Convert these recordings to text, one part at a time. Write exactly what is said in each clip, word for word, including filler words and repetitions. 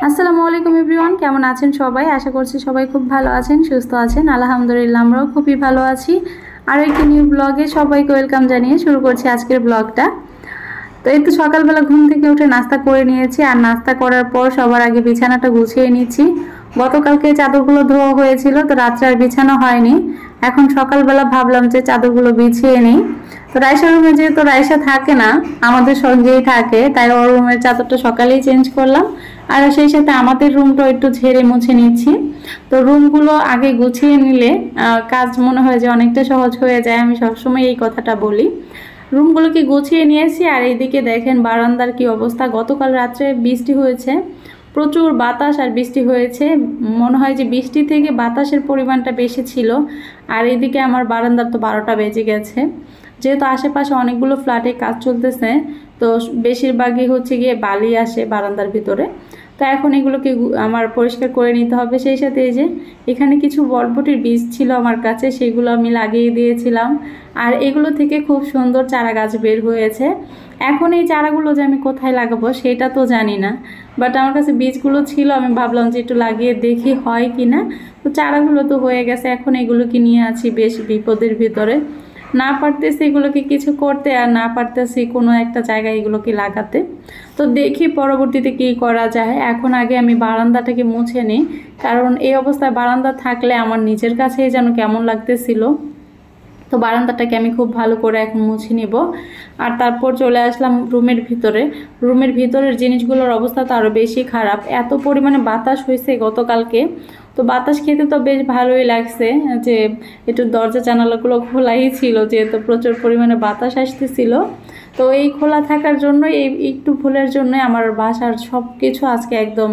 আসসালামু আলাইকুম এভরিওয়ান, কেমন আছেন সবাই? আশা করছি সবাই খুব ভালো আছেন, সুস্থ আছেন। আলহামদুলিল্লাহ আমরাও খুবই ভালো আছি। আর একটি নিউ ব্লগে সবাইকে ওয়েলকাম জানিয়ে শুরু করছি আজকের ব্লগটা। তো এই তো সকালবেলা ঘুম থেকে উঠে নাস্তা করে নিয়েছি, আর নাস্তা করার পর সবার আগে বিছানাটা গুছিয়ে নিচ্ছি। গতকালকে চাদরগুলো ধোয়া হয়েছিল, তো রাত্রে আর বিছানো হয়নি। এখন সকালবেলা ভাবলাম যে চাদরগুলো বিছিয়ে নিই। তো রাইসা রুমে যেহেতু রাইসা থাকে না, আমাদের সঙ্গেই থাকে, তাই ওর রুমের চাদরটা সকালেই চেঞ্জ করলাম। আর সেই সাথে আমাদের রুমটা একটু ঝেড়ে মুছে নিচ্ছি। তো রুমগুলো আগে গুছিয়ে নিলে কাজ মনে হয় যে অনেকটা সহজ হয়ে যায়। আমি সবসময় এই কথাটা বলি। রুমগুলোকে গুছিয়ে নিয়েছি। আর এইদিকে দেখেন বারান্দার কি অবস্থা। গতকাল রাত্রে বৃষ্টি হয়েছে, প্রচুর বাতাস আর বৃষ্টি হয়েছে। মনে হয় যে বৃষ্টি থেকে বাতাসের পরিমাণটা বেশি ছিল। আর এদিকে আমার বারান্দার তো বারোটা বেজে গেছে। যেহেতু আশেপাশে অনেকগুলো ফ্ল্যাটে কাজ চলতেছে, তো বেশিরভাগই হচ্ছে গিয়ে বালি আসে বারান্দার ভিতরে। তো এখন এগুলোকে আমার পরিষ্কার করে নিতে হবে। সেই সাথে এই যে এখানে কিছু বরবটির বীজ ছিল আমার কাছে, সেগুলো আমি লাগিয়ে দিয়েছিলাম। আর এগুলো থেকে খুব সুন্দর চারা গাছ বের হয়েছে। এখন এই চারাগুলো যে আমি কোথায় লাগাবো সেটা তো জানি না, বাট আমার কাছে বীজগুলো ছিল, আমি ভাবলাম যে একটু লাগিয়ে দেখি হয় কি না। তো চারাগুলো তো হয়ে গেছে। এখন এগুলোকে নিয়ে আছি বেশ বিপদের ভিতরে। না পারতেছি এগুলোকে কিছু করতে, আর না পারতেছি কোনো একটা জায়গায় এগুলোকে লাগাতে। তো দেখি পরবর্তীতে কি করা যায়। এখন আগে আমি বারান্দাটাকে মুছে নিই, কারণ এই অবস্থায় বারান্দা থাকলে আমার নিজের কাছেই যেন কেমন লাগতেছিল। তো বারান্দাটাকে আমি খুব ভালো করে এখন মুছে নিব। আর তারপর চলে আসলাম রুমের ভিতরে। রুমের ভিতরের জিনিসগুলোর অবস্থা তো আরও বেশি খারাপ। এত পরিমাণে বাতাস হয়েছে গতকালকে। তো বাতাস খেতে তো বেশ ভালোই লাগছে, যে একটু দরজা জানালাগুলো খোলাই ছিল, যেহেতু প্রচুর পরিমাণে বাতাস আসতেছিল। তো এই খোলা থাকার জন্য এই একটু ভুলের জন্যই আমার বাসার সব কিছু আজকে একদম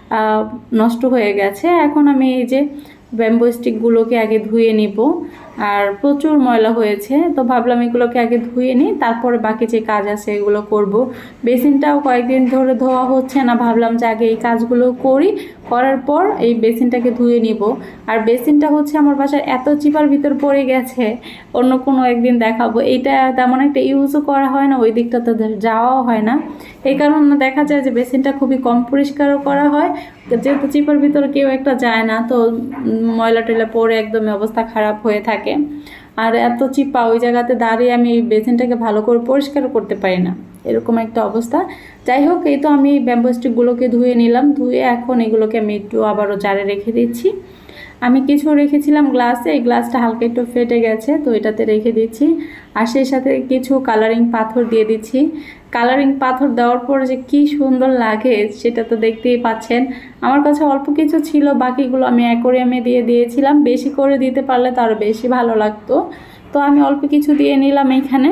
নষ্ট হয়ে গেছে। এখন আমি এই যে ব্যাম্বো স্টিকগুলোকে আগে ধুয়ে নিব। আর প্রচুর ময়লা হয়েছে, তো ভাবলাম এগুলোকে আগে ধুয়ে নিই, তারপরে বাকি যে কাজ আছে এগুলো করব। বেসিনটাও কয়েকদিন ধরে ধোয়া হচ্ছে না, ভাবলাম যে আগে এই কাজগুলো করি, করার পর এই বেসিনটাকে ধুয়ে নিব। আর বেসিনটা হচ্ছে আমার বাসার এত চিপার ভিতর পড়ে গেছে, অন্য কোনো একদিন দেখাবো। এইটা তেমন একটা ইউজও করা হয় না, ওই দিকটাতে যাওয়াও হয় না। এই কারণে দেখা যায় যে বেসিনটা খুবই কম পরিষ্কারও করা হয়, যেহেতু চিপার ভিতরে কেউ একটা যায় না, তো ময়লা টয়লা পরে একদমই অবস্থা খারাপ হয়ে থাকে। আর এত চিপা, ওই জায়গাতে দাঁড়িয়ে আমি এই বেসিনটাকে ভালো করে পরিষ্কার করতে পারি না, এরকম একটা অবস্থা। যাই হোক, এই তো আমি ব্যাম্বো স্টিকগুলোকে ধুয়ে নিলাম। ধুয়ে এখন এগুলোকে আমি একটু আবারও জারে রেখে দিচ্ছি। আমি কিছু রেখেছিলাম গ্লাসে, এই গ্লাসটা হালকা একটু ফেটে গেছে, তো এটাতে রেখে দিচ্ছি। আর সেই সাথে কিছু কালারিং পাথর দিয়ে দিচ্ছি। কালারিং পাথর দেওয়ার পর যে কি সুন্দর লাগে সেটা তো দেখতেই পাচ্ছেন। আমার কাছে অল্প কিছু ছিল, বাকিগুলো আমি অ্যাকোরিয়ামে দিয়ে দিয়েছিলাম। বেশি করে দিতে পারলে তো আরও বেশি ভালো লাগতো, তো আমি অল্প কিছু দিয়ে নিলাম এইখানে।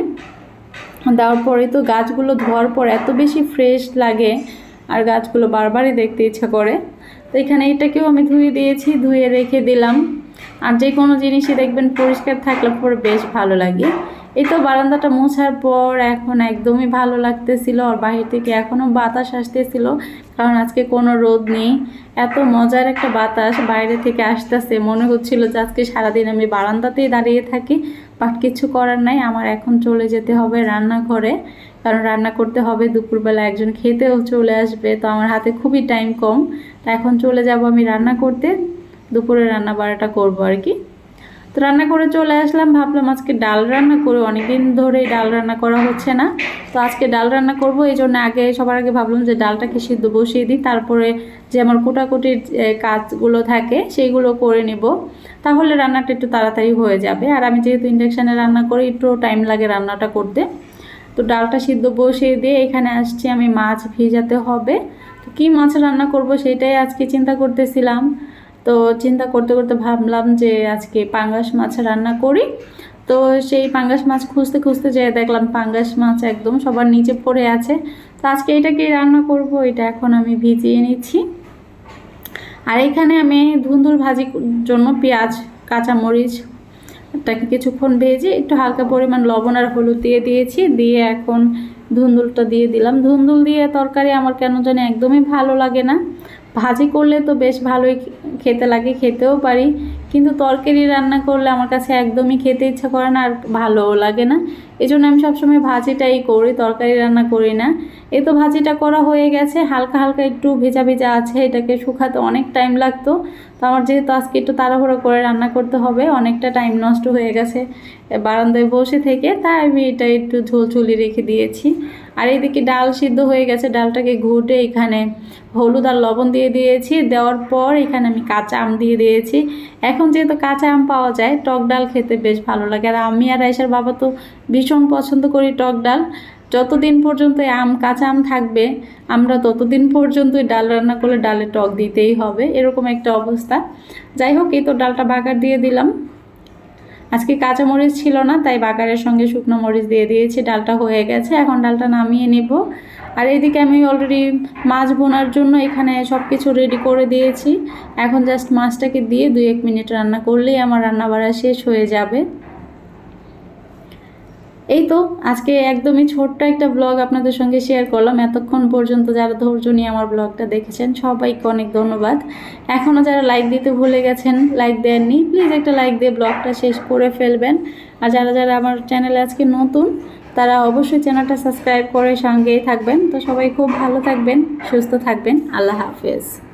দেওয়ার পরে তো গাছগুলো ধোয়ার পর এত বেশি ফ্রেশ লাগে, আর গাছগুলো বারবারই দেখতে ইচ্ছা করে। তো এখানে এটাকেও আমি ধুয়ে দিয়েছি, ধুয়ে রেখে দিলাম। আর যে কোনো জিনিসই দেখবেন পরিষ্কার থাকলে পরে বেশ ভালো লাগে। এই তো বারান্দাটা মোছার পর এখন একদমই ভালো লাগতেছিল। আর বাহির থেকে এখনও বাতাস আসতেছিল, কারণ আজকে কোনো রোদ নেই। এত মজার একটা বাতাস বাইরে থেকে আসতেছে, মনে হচ্ছিল যে আজকে সারাদিন আমি বারান্দাতেই দাঁড়িয়ে থাকি। বাট কিছু করার নাই, আমার এখন চলে যেতে হবে রান্নাঘরে, কারণ রান্না করতে হবে। দুপুরবেলা একজন খেতেও চলে আসবে, তো আমার হাতে খুবই টাইম কম। তা এখন চলে যাব আমি রান্না করতে, দুপুরে রান্না বাড়াটা করবো আর কি। তো রান্না করে চলে আসলাম, ভাবলাম আজকে ডাল রান্না করে, অনেকদিন ধরে ডাল রান্না করা হচ্ছে না, তো আজকে ডাল রান্না করব। এই জন্য আগে সবার আগে ভাবলাম যে ডালটাকে সিদ্ধ বসিয়ে দিই, তারপরে যে আমার কোটাকুটির কাজগুলো থাকে সেইগুলো করে নেব, তাহলে রান্নাটা একটু তাড়াতাড়ি হয়ে যাবে। আর আমি যেহেতু ইন্ডাকশানে রান্না করি, একটু টাইম লাগে রান্নাটা করতে। তো ডালটা সিদ্ধ বসিয়ে দিয়ে এখানে আসছি আমি মাছ ভিজাতে হবে। তো কী মাছ রান্না করব সেটাই আজকে চিন্তা করতেছিলাম। তো চিন্তা করতে করতে ভাবলাম যে আজকে পাঙ্গাস মাছ রান্না করি। তো সেই পাঙ্গাস মাছ খুঁজতে খুঁজতে যেয়ে দেখলাম পাঙ্গাস মাছ একদম সবার নিচে পড়ে আছে। তো আজকে এটাকেই রান্না করব, এটা এখন আমি ভিজিয়ে নিচ্ছি। আর এখানে আমি ধুন্দুল ভাজির জন্য পেঁয়াজ, কাঁচামরিচ এটাকে কিছুক্ষণ ভেজে একটু হালকা পরিমাণ লবণ আর হলুদ দিয়ে দিয়েছি, দিয়ে এখন ধুন্দুলটা দিয়ে দিলাম। ধুন্দুল দিয়ে তরকারি আমার কেন জানি একদমই ভালো লাগে না। ভাজি করলে তো বেশ ভালোই খেতে লাগে, খেতেও পারি, কিন্তু তরকারি রান্না করলে আমার কাছে একদমই খেতে ইচ্ছা করে না, আর ভালোও লাগে না। এই জন্য আমি সবসময় ভাজিটাই করি, তরকারি রান্না করি না। এই তো ভাজিটা করা হয়ে গেছে, হালকা হালকা একটু ভেজা ভেজা আছে, এটাকে শুকাতে অনেক টাইম লাগতো। তো আমার যেহেতু আজকে একটু তাড়াহুড়ো করে রান্না করতে হবে, অনেকটা টাইম নষ্ট হয়ে গেছে বারান্দায় বসে থেকে, তাই আমি এটা একটু ঝোলঝুলি রেখে দিয়েছি। আর এদিকে ডাল সিদ্ধ হয়ে গেছে, ডালটাকে ঘুটে এখানে হলুদ আর লবণ দিয়ে দিয়েছি। দেওয়ার পর এখানে আমি কাঁচা আম দিয়ে দিয়েছি। এখন যেহেতু কাঁচা আম পাওয়া যায়, টক ডাল খেতে বেশ ভালো লাগে। আর আমি আর আয়েশার বাবা তো ভীষণ পছন্দ করি টক ডাল। যতদিন পর্যন্ত আম কাঁচা আম থাকবে, আমরা ততদিন পর্যন্তই ডাল রান্না করলে ডালে টক দিতেই হবে, এরকম একটা অবস্থা। যাই হোক, এই তো ডালটা বাগার দিয়ে দিলাম। আজকে কাঁচা মরিচ ছিল না, তাই বাগারের সঙ্গে শুকনো মরিচ দিয়ে দিয়েছি। ডালটা হয়ে গেছে, এখন ডালটা নামিয়ে নেব। আর এইদিকে আমি অলরেডি মাছ বোনার জন্য এখানে সব কিছু রেডি করে দিয়েছি। এখন জাস্ট মাছটাকে দিয়ে দুই এক মিনিট রান্না করলেই আমার রান্না বাড়া শেষ হয়ে যাবে। এই তো আজকে একদমই ছোট্ট একটা ব্লগ আপনাদের সঙ্গে শেয়ার করলাম। এতক্ষণ পর্যন্ত যারা ধৈর্য নিয়ে আমার ব্লগটা দেখেছেন, সবাইকে অনেক ধন্যবাদ। এখনও যারা লাইক দিতে ভুলে গেছেন, লাইক দেননি, প্লিজ একটা লাইক দিয়ে ব্লগটা শেষ করে ফেলবেন। আর যারা যারা আমার চ্যানেলে আজকে নতুন, তারা অবশ্যই চ্যানেলটা সাবস্ক্রাইব করে সঙ্গেই থাকবেন। তো সবাই খুব ভালো থাকবেন, সুস্থ থাকবেন। আল্লাহ হাফেজ।